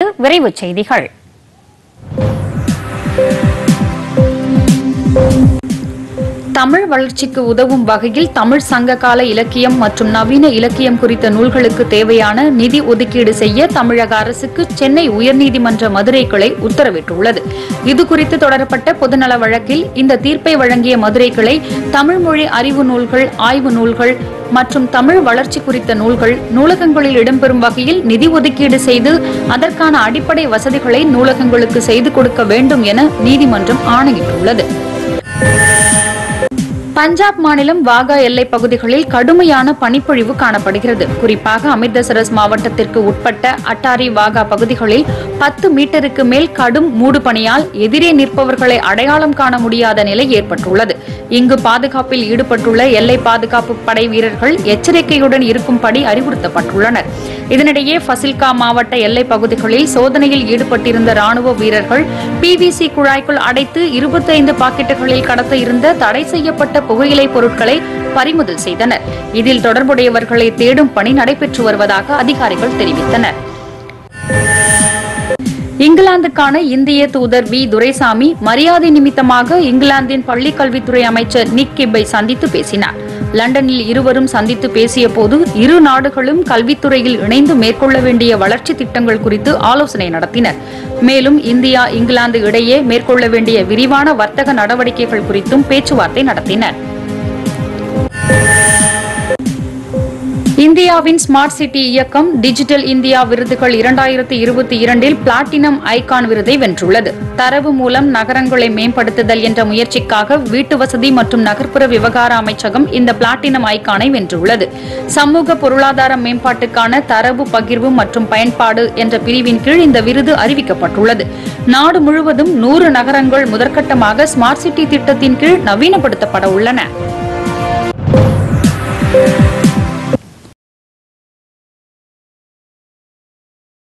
விரைவுச் செய்திகள். தமிழ் வளர்ச்சிக்கு உதவும் வகையில் தமிழ் சங்ககால இலக்கியம் மற்றும் நவீன இலக்கியம் குறித்த நூல்களுக்கு தேவையான நிதி ஒதுக்கீடு செய்ய தமிழக அரசுக்கு சென்னை உயர்நீதிமன்ற மதுரை கிளை உத்தரவிட்டுள்ளது. இதுகுறித்து தொடரப்பட்ட பொதுநல வழக்கில் இந்த தீர்ப்பை வழங்கிய மதுரை கிளை தமிழ் மொழி அறிவு நூல்கள், ஆய்வு நூல்கள் மற்றும் தமிழ் வளர்ச்சி குறித்த நூல்கள் நூலகங்களில் இடம்பெறும் வகையில் நிதி ஒதுக்கீடு செய்து அதற்கான அடிப்படை வசதிகளை நூலகங்களுக்கு செய்து கொடுக்க வேண்டும் என நீதிமன்றம் ஆணையிட்டுள்ளது. பஞ்சாப் மாநிலம் வாகா எல்லைப் பகுதிகளில் கடுமையான பனிப்பொழிவு காணப்படுகிறது. குறிப்பாக அமிர்தசரஸ் மாவட்டத்திற்கு உட்பட்ட அட்டாரி வாகா பகுதிகளில் 10 மீட்டருக்கு மேல் கடும் மூடு பனியால் எதிரே நிற்பவர்களை அடையாளம் காண முடியாத நிலை ஏற்பட்டுள்ளது. இங்கு பாதுகாப்பில் ஈடுபட்டுள்ள எல்லை பாதுகாப்பு படை வீரர்கள் எச்சரிக்கையுடன் இருக்கும்படி அறிவுறுத்தப்பட்டுள்ளனர். இதனிடையே ஃபசில்கா மாவட்ட எல்லைப் பகுதிகளில் சோதனையில் ஈடுபட்டிருந்த ராணுவ வீரர்கள் PVC குழாய்க்குள் அடைத்து 25 பாக்கெட்டுகளில் கடத்த இருந்த தடை செய்யப்பட்ட புகையிலை பொருட்களை பறிமுதல் செய்தனர். இதில் தொடர்புடையவர்களை தேடும் பணி நடைபெற்று வருவதாக அதிகாரிகள் தெரிவித்தனர். இங்கிலாந்துக்கான இந்திய தூதர் V. துரைசாமி மரியாதை நிமித்தமாக இங்கிலாந்தின் பள்ளிக் கல்வித்துறை அமைச்சர் நிக் கிப்பை சந்தித்து பேசினார். லண்டனில் இருவரும் சந்தித்து பேசிய போது இரு நாடுகளும் கல்வித்துறையில் இணைந்து மேற்கொள்ள வேண்டிய வளர்ச்சி திட்டங்கள் குறித்து ஆலோசனை நடத்தினர். மேலும் இந்தியா, இங்கிலாந்து இடையே மேற்கொள்ள வேண்டிய விரிவான வர்த்தக நடவடிக்கைகள் குறித்தும் பேச்சுவார்த்தை நடத்தினர். இந்தியாவின் ஸ்மார்ட் சிட்டி இயக்கம் டிஜிட்டல் இந்தியா விருதுகள் 2022 பிளாட்டினம் ஐகான் விருதை வென்றுள்ளது. தரவு மூலம் நகரங்களை மேம்படுத்துதல் என்ற முயற்சிக்காக வீட்டு வசதி மற்றும் நகர்ப்புற விவகார அமைச்சகம் இந்த பிளாட்டினம் ஐகானை வென்றுள்ளது. சமூக பொருளாதார மேம்பாட்டுக்கான தரவு பகிர்வு மற்றும் பயன்பாடு என்ற பிரிவின் கீழ் இந்த விருது அறிவிக்கப்பட்டுள்ளது. நாடு முழுவதும் 100 நகரங்கள் முதற்கட்டமாக ஸ்மார்ட் சிட்டி திட்டத்தின் கீழ் நவீனப்படுத்தப்பட உள்ளன.